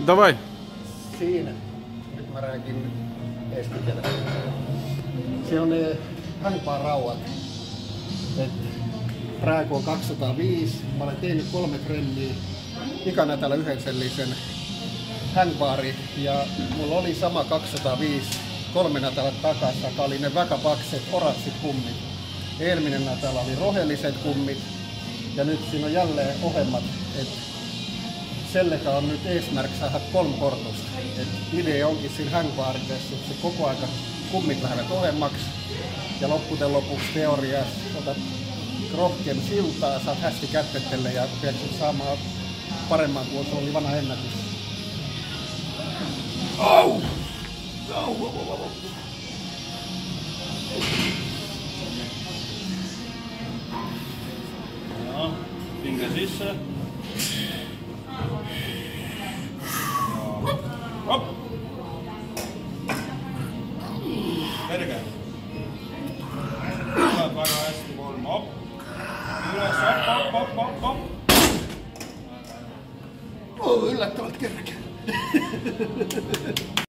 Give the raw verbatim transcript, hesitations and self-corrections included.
Davai. Siinä. Nyt mä rääkin esitellä. Se on ne hängpaarauat. Rääky on kaksisataaviisi. Mä olen tehnyt kolme trenniä. Ikanätällä yhden sellisen hängbaari. Ja mulla oli sama kaksisataaviisi kolme nätällä takassa. Joka oli ne väkäpakset oratsit kummit. Eelminen nätällä oli rohelliset kummit. Ja nyt siinä on jälleen ohemmat. Et Sellega on nyt eesmärk saada kolmkortusta. Et idea onkin siinä hängbaarissa, että se koko aika kummit lähdevät ohemmaksi. Ja lopputen lopuksi teoriassa otat rohkean siltaa, saat hästi kättetelle ja pystyt saamaan paremman kuin se oli vanha ennätys. Au! Au! Au! Au! Joo, pinkä sisään. Hop! Kerkeä. Hyvä, väga hästi kolm, hop! Üles, hop, hop, hop, hop! Oh, yllättävät kerkeä.